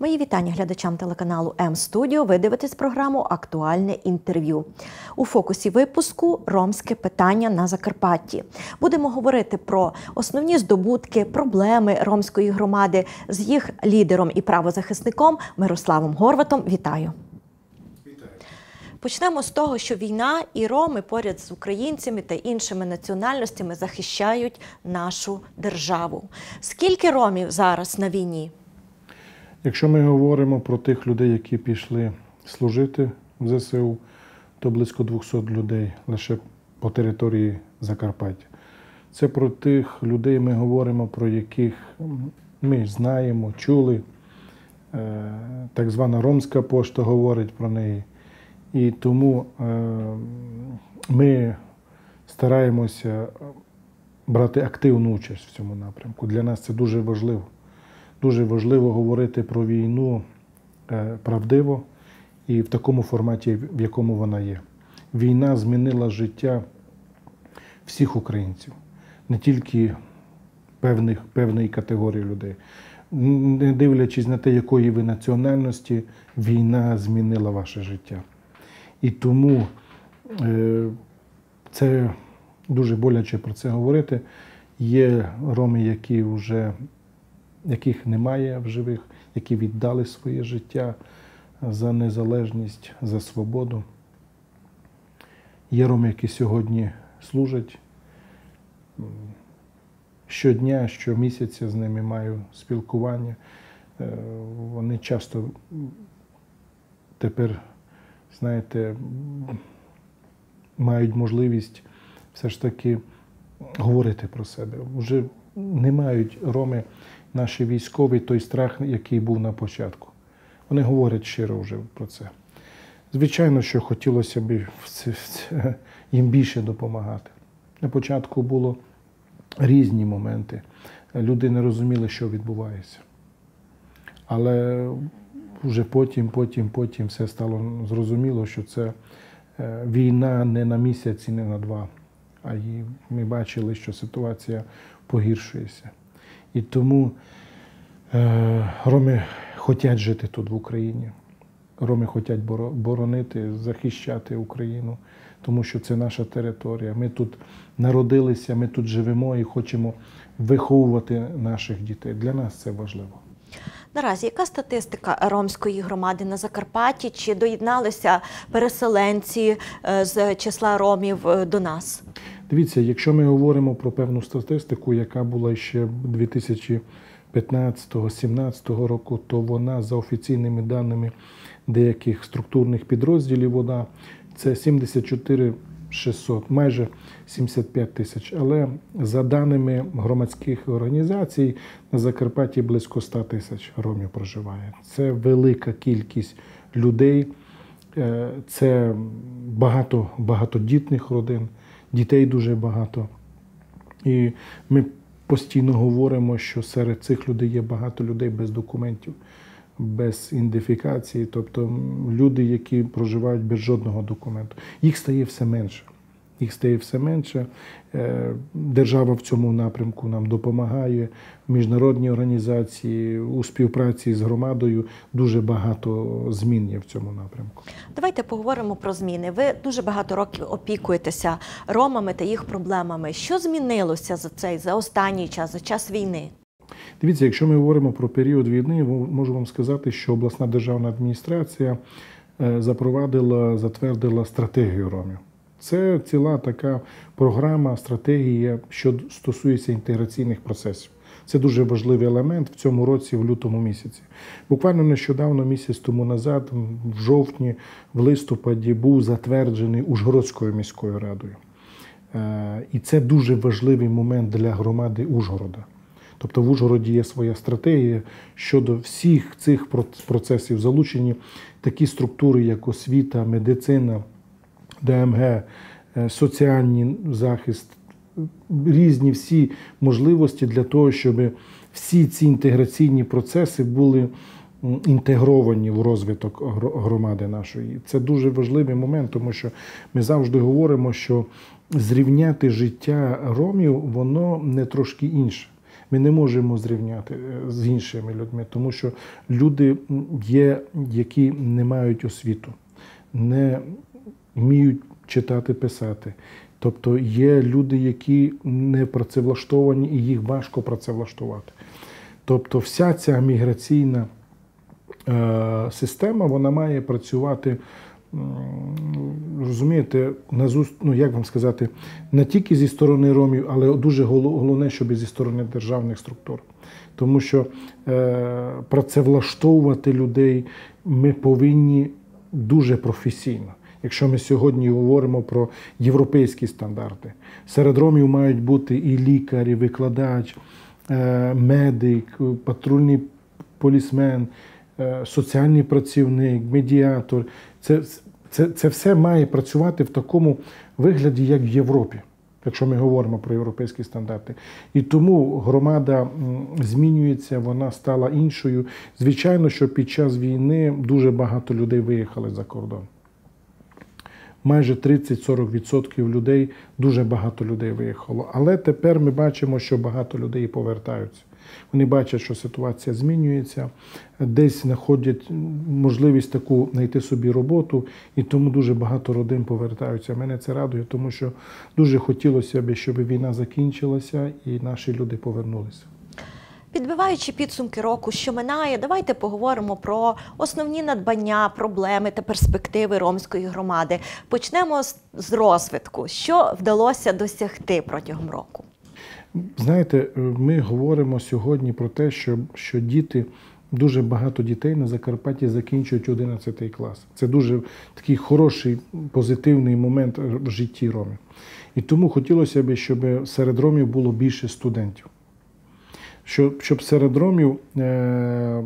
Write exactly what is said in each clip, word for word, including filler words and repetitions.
Мої вітання глядачам телеканалу М-Студіо. Ви дивитесь програму «Актуальне інтерв'ю». У фокусі випуску – ромське питання на Закарпатті. Будемо говорити про основні здобутки, проблеми ромської громади з їх лідером і правозахисником Мирославом Горватом. Вітаю! Почнемо з того, що війна і роми поряд з українцями та іншими національностями захищають нашу державу. Скільки ромів зараз на війні? Якщо ми говоримо про тих людей, які пішли служити в зе се у, то близько двохсот людей лише по території Закарпаття. Це про тих людей ми говоримо, про яких ми знаємо, чули. Так звана Ромська пошта говорить про неї. І тому ми стараємося брати активну участь в цьому напрямку. Для нас це дуже важливо. Дуже важливо говорити про війну правдиво і в такому форматі, в якому вона є. Війна змінила життя всіх українців, не тільки певних, певної категорії людей. Не дивлячись на те, якої ви національності, війна змінила ваше життя. І тому це дуже боляче про це говорити. Є роми, які вже, яких немає в живих, які віддали своє життя за незалежність, за свободу. Є роми, які сьогодні служать. Щодня, щомісяця з ними маю спілкування. Вони часто тепер, знаєте, мають можливість все ж таки говорити про себе. Вже не мають роми, наші військові, той страх, який був на початку. Вони говорять щиро вже про це. Звичайно, що хотілося б їм більше допомагати. На початку було різні моменти. Люди не розуміли, що відбувається. Але вже потім, потім, потім все стало зрозуміло, що це війна не на місяць і не на два. А і ми бачили, що ситуація погіршується. І тому е, роми хочуть жити тут в Україні. Роми хочуть боронити, захищати Україну, тому що це наша територія. Ми тут народилися, ми тут живемо і хочемо виховувати наших дітей. Для нас це важливо. Наразі, яка статистика ромської громади на Закарпатті? Чи доєдналися переселенці з числа ромів до нас? Дивіться, якщо ми говоримо про певну статистику, яка була ще дві тисячі п'ятнадцятого - дві тисячі сімнадцятого року, то вона, за офіційними даними деяких структурних підрозділів, вона це сімдесят чотири тисячі шістсот, майже сімдесят п'ять тисяч. Але за даними громадських організацій, на Закарпатті близько ста тисяч ромів проживає. Це велика кількість людей, це багато багатодітних родин, дітей дуже багато. І ми постійно говоримо, що серед цих людей є багато людей без документів, без ідентифікації, тобто люди, які проживають без жодного документу. Їх стає все менше. Їх стає все менше. Держава в цьому напрямку нам допомагає. Міжнародні організації, у співпраці з громадою дуже багато змін є в цьому напрямку. Давайте поговоримо про зміни. Ви дуже багато років опікуєтеся ромами та їх проблемами. Що змінилося за цей, за останній час, за час війни? Дивіться, якщо ми говоримо про період війни, можу вам сказати, що обласна державна адміністрація запровадила, затвердила стратегію ромів. Це ціла така програма, стратегія, що стосується інтеграційних процесів. Це дуже важливий елемент в цьому році, в лютому місяці. Буквально нещодавно, місяць тому назад, в жовтні, в листопаді, був затверджений Ужгородською міською радою. І це дуже важливий момент для громади Ужгорода. Тобто в Ужгороді є своя стратегія щодо всіх цих процесів. Залучені такі структури, як освіта, медицина, де ем ге, соціальний захист, різні всі можливості для того, щоб всі ці інтеграційні процеси були інтегровані в розвиток громади нашої. Це дуже важливий момент, тому що ми завжди говоримо, що зрівняти життя ромів, воно не трошки інше. ми не можемо зрівняти з іншими людьми, тому що люди є, які не мають освіту, не вміють читати, писати. Тобто є люди, які не працевлаштовані і їх важко працевлаштувати. Тобто вся ця міграційна е, система, вона має працювати, розумієте, назуст, ну, як вам сказати, не тільки зі сторони ромів, але дуже головне, щоб і зі сторони державних структур. Тому що е, працевлаштовувати людей ми повинні дуже професійно. Якщо ми сьогодні говоримо про європейські стандарти, серед ромів мають бути і лікар, і викладач, медик, патрульний полісмен, соціальний працівник, медіатор. Це, це, це все має працювати в такому вигляді, як в Європі, якщо ми говоримо про європейські стандарти. І тому громада змінюється, вона стала іншою. Звичайно, що під час війни дуже багато людей виїхали за кордон. Майже тридцять-сорок відсотків людей, дуже багато людей виїхало. Але тепер ми бачимо, що багато людей повертаються. Вони бачать, що ситуація змінюється, десь знаходять можливість таку знайти собі роботу, і тому дуже багато родин повертаються. Мене це радує, тому що дуже хотілося б, щоб війна закінчилася і наші люди повернулися. Підбиваючи підсумки року, що минає, давайте поговоримо про основні надбання, проблеми та перспективи ромської громади. Почнемо з розвитку. Що вдалося досягти протягом року? Знаєте, ми говоримо сьогодні про те, що, що діти, дуже багато дітей на Закарпатті закінчують одинадцятий клас. Це дуже такий хороший, позитивний момент в житті ромів. І тому хотілося б, щоб серед ромів було більше студентів. Щоб, щоб серед ромів е,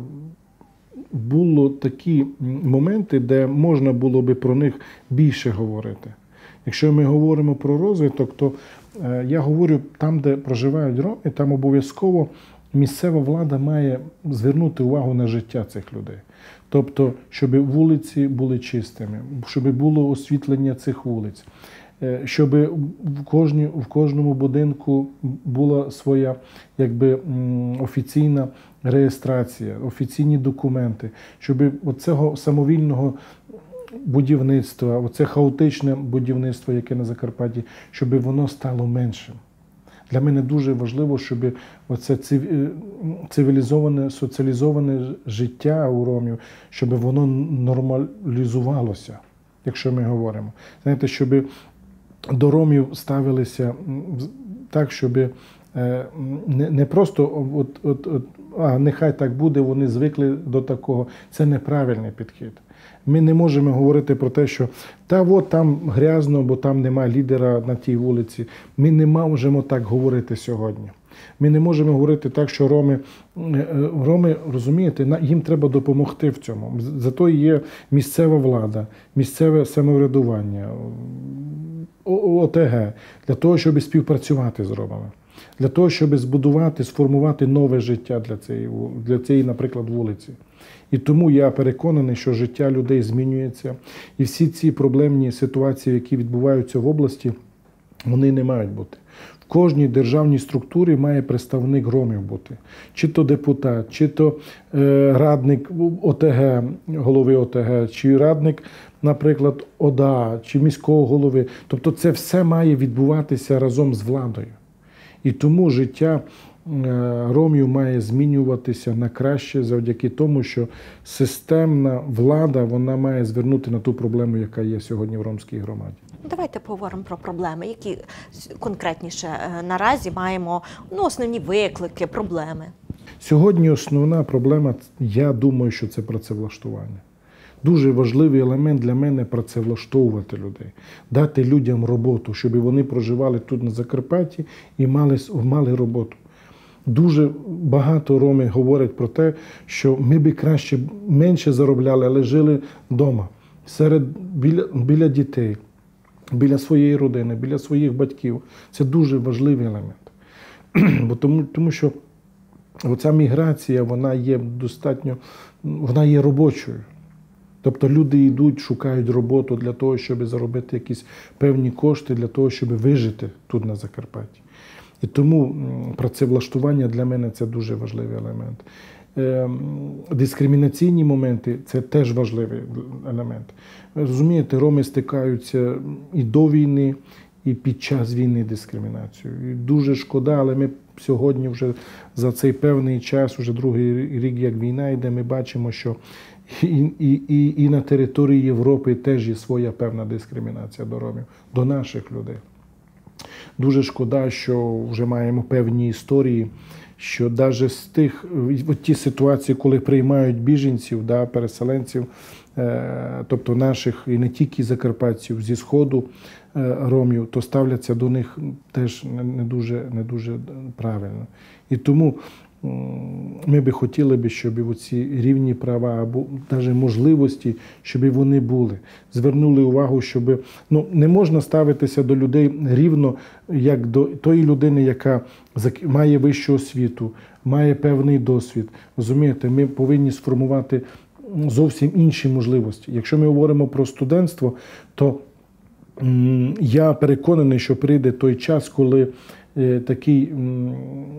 було такі моменти, де можна було би про них більше говорити. Якщо ми говоримо про розвиток, то е, я говорю, там, де проживають роми, там обов'язково місцева влада має звернути увагу на життя цих людей. Тобто, щоб вулиці були чистими, щоб було освітлення цих вулиць, щоб в, кожні, в кожному будинку була своя якби, офіційна реєстрація, офіційні документи, щоб оцього самовільного будівництва, оце хаотичне будівництво, яке на Закарпатті, щоб воно стало меншим. Для мене дуже важливо, щоб оце цивілізоване, соціалізоване життя у ромів, щоб воно нормалізувалося, якщо ми говоримо. Знаєте, щоб до ромів ставилися так, щоб не просто от, от, от, а нехай так буде, вони звикли до такого. Це неправильний підхід. Ми не можемо говорити про те, що та от там грязно, бо там немає лідера на тій вулиці. Ми не можемо так говорити сьогодні. Ми не можемо говорити так, що роми, роми, розумієте, їм треба допомогти в цьому. Зато є місцева влада, місцеве самоврядування, О Те Ге, для того, щоб співпрацювати з ромами, для того, щоб збудувати, сформувати нове життя для цієї, для цієї, наприклад, вулиці. І тому я переконаний, що життя людей змінюється. І всі ці проблемні ситуації, які відбуваються в області, вони не мають бути. В кожній державній структурі має представник ромів бути. Чи то депутат, чи то е, радник О Те Ге, голови О Те Ге, чи радник, наприклад, О Да А, чи міського голови. Тобто це все має відбуватися разом з владою. І тому життя ромів має змінюватися на краще завдяки тому, що системна влада, вона має звернути на ту проблему, яка є сьогодні в ромській громаді. Давайте поговоримо про проблеми, які конкретніше наразі маємо, ну, основні виклики, проблеми. Сьогодні основна проблема, я думаю, що це працевлаштування. Дуже важливий елемент для мене – працевлаштовувати людей, дати людям роботу, щоб вони проживали тут на Закарпатті і мали, мали роботу. Дуже багато роми говорять про те, що ми би краще менше заробляли, але жили вдома, серед, біля, біля дітей, біля своєї родини, біля своїх батьків. Це дуже важливий елемент. Бо тому, тому що оця міграція, вона є достатньо, вона є робочою. Тобто люди йдуть, шукають роботу для того, щоб заробити якісь певні кошти, для того, щоб вижити тут на Закарпатті. І тому працевлаштування для мене – це дуже важливий елемент. Дискримінаційні моменти – це теж важливий елемент. Розумієте, роми стикаються і до війни, і під час війни дискримінацією. І дуже шкода, але ми сьогодні вже за цей певний час, вже другий рік, як війна йде, ми бачимо, що і, і, і, і на території Європи теж є своя певна дискримінація до ромів, до наших людей. Дуже шкода, що вже маємо певні історії, що навіть з тих, от ті ситуації, коли приймають біженців, да, переселенців, е, тобто наших і не тільки закарпатців, зі Сходу е, ромів, то ставляться до них теж не дуже, не дуже правильно. І тому ми би хотіли би, щоб оці рівні права або навіть можливості, щоб вони були. Звернули увагу, щоб ну, не можна ставитися до людей рівно, як до тої людини, яка має вищу освіту, має певний досвід. Розумієте, ми повинні сформувати зовсім інші можливості. Якщо ми говоримо про студентство, то м, я переконаний, що прийде той час, коли е, такий м,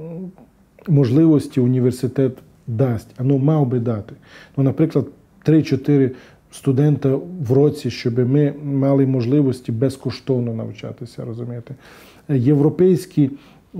можливості університет дасть, а ну мав би дати. Ну, наприклад, три-чотири студента в році, щоб ми мали можливості безкоштовно навчатися, розумієте. Європейські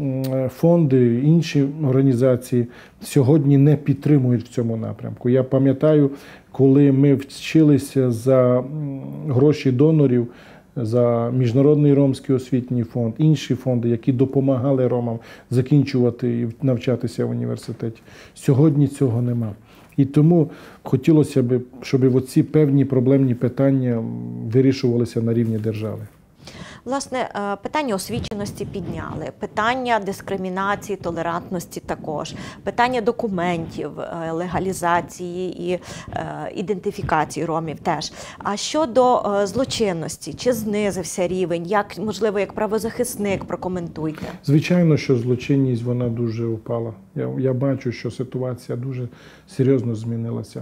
фонди, інші організації сьогодні не підтримують в цьому напрямку. Я пам'ятаю, коли ми вчилися за гроші донорів, за Міжнародний ромський освітній фонд, інші фонди, які допомагали ромам закінчувати і навчатися в університеті. Сьогодні цього нема. І тому хотілося б, щоб оці певні проблемні питання вирішувалися на рівні держави. Власне, питання освіченості підняли, питання дискримінації, толерантності також, питання документів, легалізації і ідентифікації ромів теж. А щодо злочинності, чи знизився рівень, як, можливо, як правозахисник, прокоментуйте? Звичайно, що злочинність, вона дуже впала. Я, я бачу, що ситуація дуже серйозно змінилася.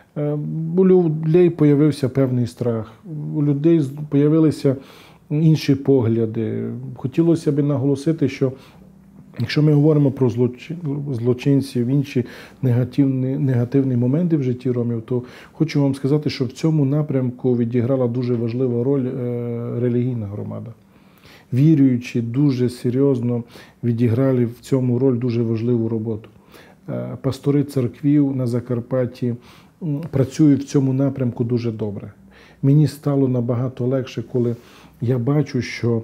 У людей з'явився певний страх, у людей з'явилися інші погляди. Хотілося б наголосити, що якщо ми говоримо про злочинців, інші негативні, негативні моменти в житті ромів, то хочу вам сказати, що в цьому напрямку відіграла дуже важливу роль релігійна громада. Віруючі дуже серйозно відіграли в цьому роль дуже важливу роботу. Пастори церквів на Закарпатті працюють в цьому напрямку дуже добре. Мені стало набагато легше, коли я бачу, що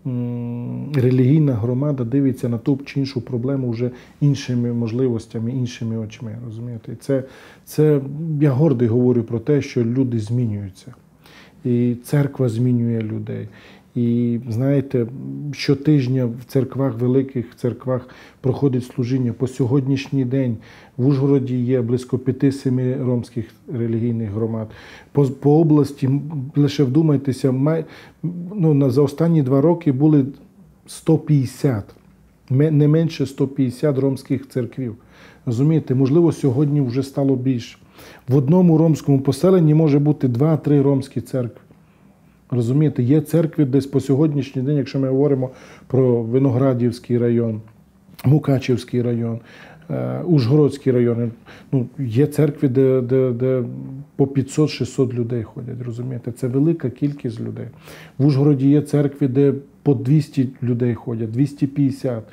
релігійна громада дивиться на ту чи іншу проблему вже іншими можливостями, іншими очима. Розумієте? Це, це, я гордий говорю про те, що люди змінюються. І церква змінює людей. І, знаєте, щотижня в церквах, великих церквах проходить служіння. По сьогоднішній день в Ужгороді є близько п'яти-семи ромських релігійних громад. По, по області, лише вдумайтеся, май, ну, за останні два роки були сто п'ятдесят, не менше сто п'ятдесят ромських церквів. Розумієте, можливо, сьогодні вже стало більше. В одному ромському поселенні може бути два-три ромські церкви. Розумієте, є церкви десь по сьогоднішній день, якщо ми говоримо про Виноградівський район, Мукачівський район, Ужгородський район, ну, є церкви, де, де, де по п'ятсот-шістсот людей ходять, розумієте, це велика кількість людей. В Ужгороді є церкви, де по двісті людей ходять, двісті п'ятдесят.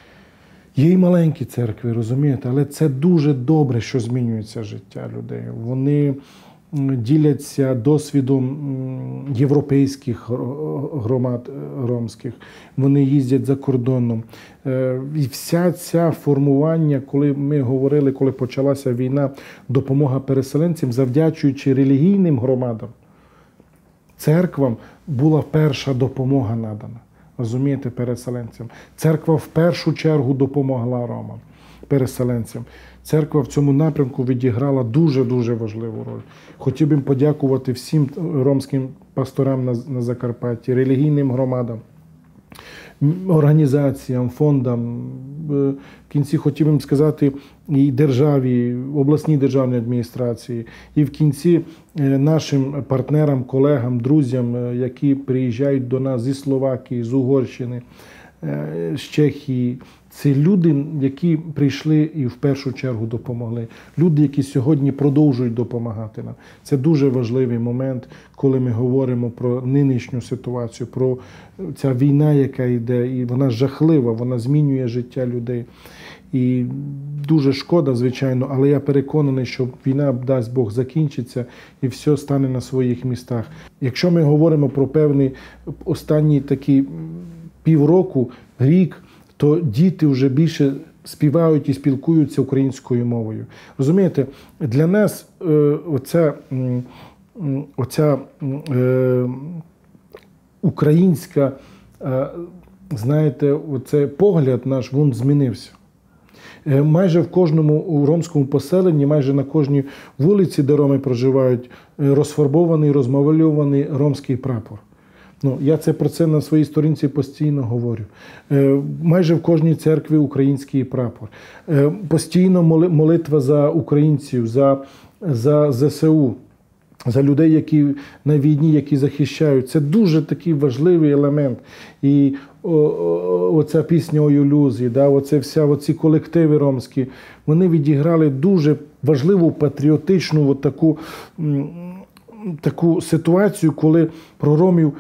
Є і маленькі церкви, розумієте, але це дуже добре, що змінюється життя людей. Вони діляться досвідом європейських громад ромських, вони їздять за кордоном. І вся ця формування, коли ми говорили, коли почалася війна, допомога переселенцям, завдячуючи релігійним громадам, церквам була перша допомога надана. Розумієте, переселенцям. Церква в першу чергу допомогла ромам, переселенцям. Церква в цьому напрямку відіграла дуже-дуже важливу роль. Хотів би подякувати всім ромським пасторам на, на Закарпатті, релігійним громадам, організаціям, фондам. В кінці хотів би сказати і державі, обласній державній адміністрації, і в кінці нашим партнерам, колегам, друзям, які приїжджають до нас зі Словакії, з Угорщини, з Чехії. Це люди, які прийшли і в першу чергу допомогли. Люди, які сьогодні продовжують допомагати нам. Це дуже важливий момент, коли ми говоримо про нинішню ситуацію, про ця війна, яка йде, і вона жахлива, вона змінює життя людей. І дуже шкода, звичайно, але я переконаний, що війна, дасть Бог, закінчиться і все стане на своїх містах. Якщо ми говоримо про певний останні такі півроку, рік, то діти вже більше співають і спілкуються українською мовою. Розумієте, для нас е, оця, оця е, українська, е, знаєте, оцей погляд наш, він змінився. Майже в кожному ромському поселенні, майже на кожній вулиці, де роми проживають, розфарбований, розмальований ромський прапор. Ну, я це про це на своїй сторінці постійно говорю. Майже в кожній церкві український прапор. Постійно молитва за українців, за, за зе се у, за людей, які на війні, які захищають. Це дуже такий важливий елемент. І оця пісня «Ой у Люзі», да, оце вся, оці колективи ромські, вони відіграли дуже важливу патріотичну от таку, таку ситуацію, коли про ромів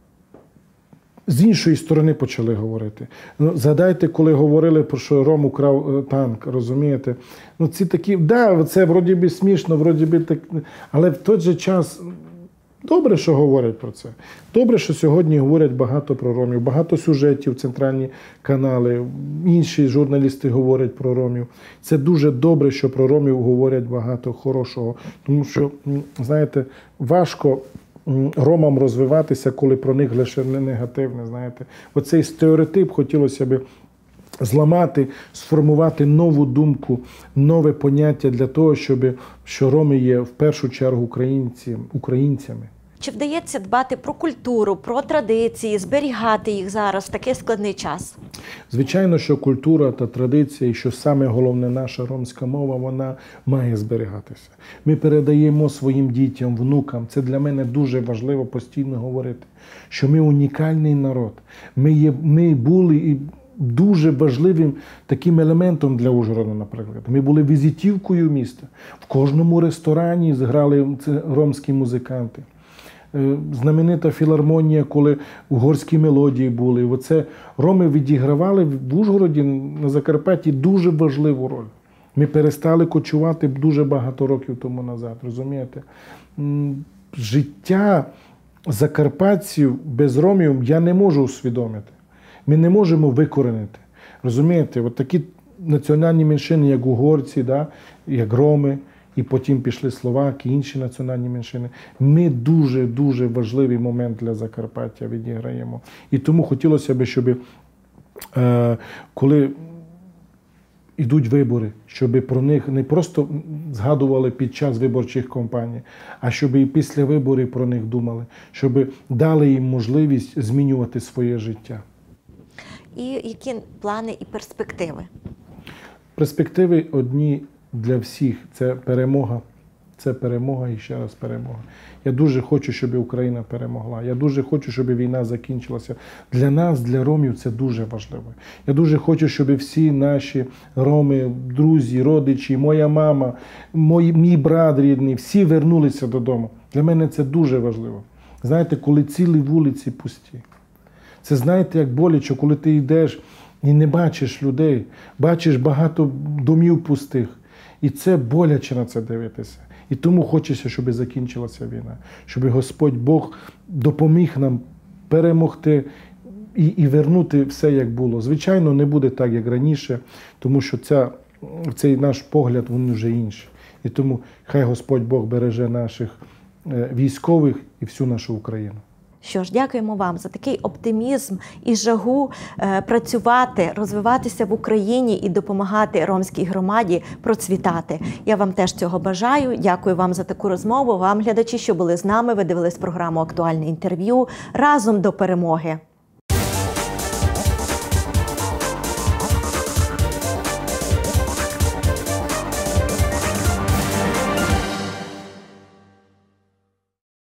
з іншої сторони почали говорити. Ну, згадайте, коли говорили про що Ром украв танк, розумієте? Ну, ці такі, да, це вроді би смішно, вроді би так, але в той же час добре, що говорять про це. Добре, що сьогодні говорять багато про ромів, багато сюжетів, центральні канали, інші журналісти говорять про ромів. Це дуже добре, що про ромів говорять багато хорошого, тому що, знаєте, важко ромам розвиватися, коли про них лише негативне, знаєте. Оцей стереотип хотілося б зламати, сформувати нову думку, нове поняття для того, щоб, що роми є в першу чергу українці, українцями. Чи вдається дбати про культуру, про традиції, зберігати їх зараз в такий складний час? Звичайно, що культура та традиція, і що саме головне, наша ромська мова, вона має зберігатися. Ми передаємо своїм дітям, внукам, це для мене дуже важливо постійно говорити, що ми унікальний народ. Ми, є, ми були і дуже важливим таким елементом для Ужгорода, наприклад. Ми були візитівкою міста. В кожному ресторані зграли ромські музиканти. Знаменита філармонія, коли угорські мелодії були. Оце роми відігравали в Ужгороді, на Закарпатті дуже важливу роль. Ми перестали кочувати дуже багато років тому назад, розумієте? Життя закарпатців без ромів я не можу усвідомити. Ми не можемо викоренити. Розумієте, от такі національні меншини, як угорці, да, як роми, і потім пішли словаки, інші національні меншини. Ми дуже-дуже важливий момент для Закарпаття відіграємо. І тому хотілося б, щоб е, коли йдуть вибори, щоб про них не просто згадували під час виборчих кампаній, а щоб і після виборів про них думали, щоб дали їм можливість змінювати своє життя. І які плани і перспективи? Перспективи одні для всіх – це перемога. Це перемога і ще раз перемога. Я дуже хочу, щоб Україна перемогла. Я дуже хочу, щоб війна закінчилася. Для нас, для ромів, це дуже важливо. Я дуже хочу, щоб всі наші роми, друзі, родичі, моя мама, мій, мій брат рідний, всі вернулися додому. Для мене це дуже важливо. Знаєте, коли цілі вулиці пусті. Це, знаєте, як боляче, коли ти йдеш і не бачиш людей, бачиш багато домів пустих. І це боляче на це дивитися. І тому хочеться, щоб закінчилася війна. Щоб Господь Бог допоміг нам перемогти і, і вернути все, як було. Звичайно, не буде так, як раніше, тому що ця, цей наш погляд, він вже інший. І тому хай Господь Бог береже наших військових і всю нашу Україну. Що ж, дякуємо вам за такий оптимізм і жагу е, працювати, розвиватися в Україні і допомагати ромській громаді процвітати. Я вам теж цього бажаю. Дякую вам за таку розмову. Вам, глядачі, що були з нами, ви дивились програму «Актуальне інтерв'ю». Разом до перемоги!